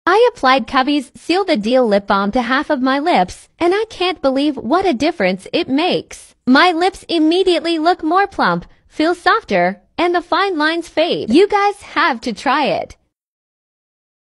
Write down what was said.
I applied Covey's Seal the Deal lip balm to half of my lips, and I can't believe what a difference it makes. My lips immediately look more plump, feel softer, and the fine lines fade. You guys have to try it.